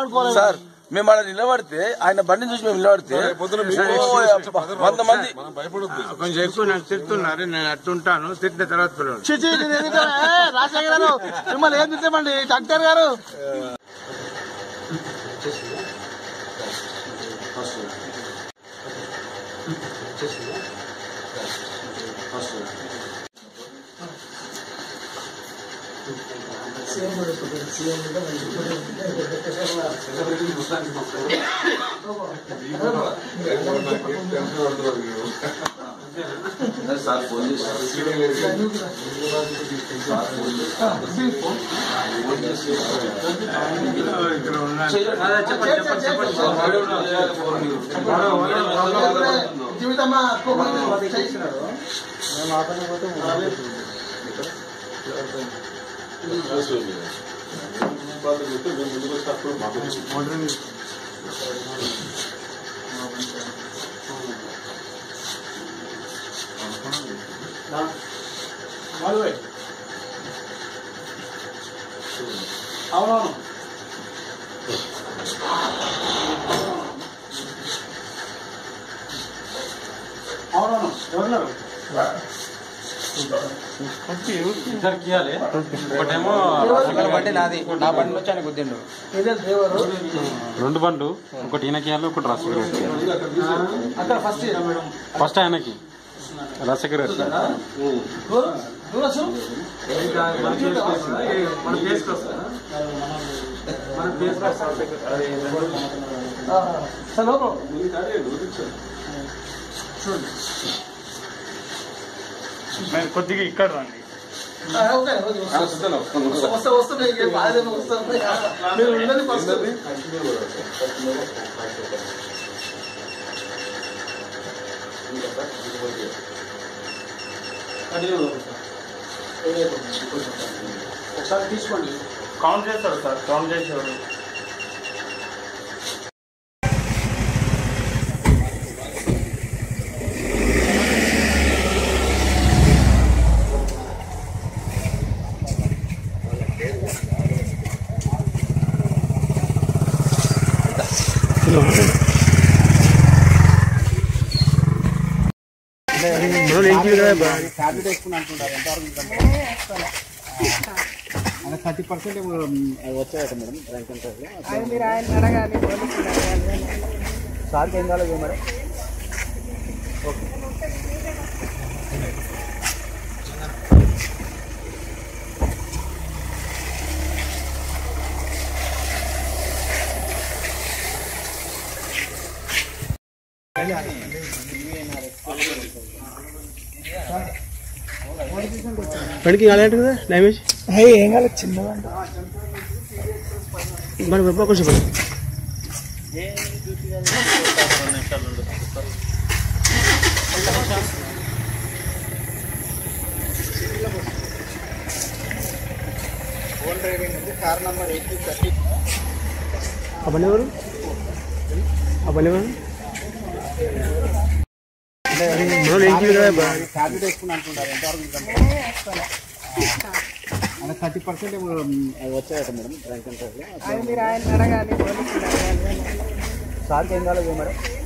Sir మేము అలా నిలబడితే ఆయన బండి చూసి మేము నిలబడితే 100 మంది కొంచెం ఎక్కువ నాకు తిడుతున్నారు. నేను అట్టుంటాను, తిట్టిన తర్వాత రాజశేఖర్ గారు మిమ్మల్ని ఏం తిట్టామండి డాక్టర్ గారు. అవునవును అవునవును ఎవరున్నారు ఒకటేమో బండి నాది, నా బండి వచ్చి ఆయన గుద్దిండు. 2 బండ్లు, ఒకటి ఈయనకియాలి, ఒకటి రాజశేఖర్. ఫస్ట్ ఆయనకి రాజశేఖర్ కొద్దిగా ఇక్కడ రండి. ఒకసారి తీసుకోండి. కౌంట్ చేస్తాడు సార్, కౌంట్ చేసేవాడు. ట్యాబ్లెట్ వేసుకుని అంటుంటారు. ఎంతవరకు 30% వచ్చాయట మేడం. సార్కి ఏం కాలేదు మేడం. ఓకే బండికి కాలేదు కదా డ్యామేజ్? ఏం కాలేదు, చిన్నదంట. మరి వెబ్బ కొంచెం పడి కార్ నంబర్ 8230. ఆ బండి ఎవరు? ఆ బండి ఎవరు? ట్యాబ్లెట్ వేసుకుని అంటుంటారు. ఎంతవరకు 30% వచ్చాయట మేడం. సార్కి ఏం కాలేదు మేడం.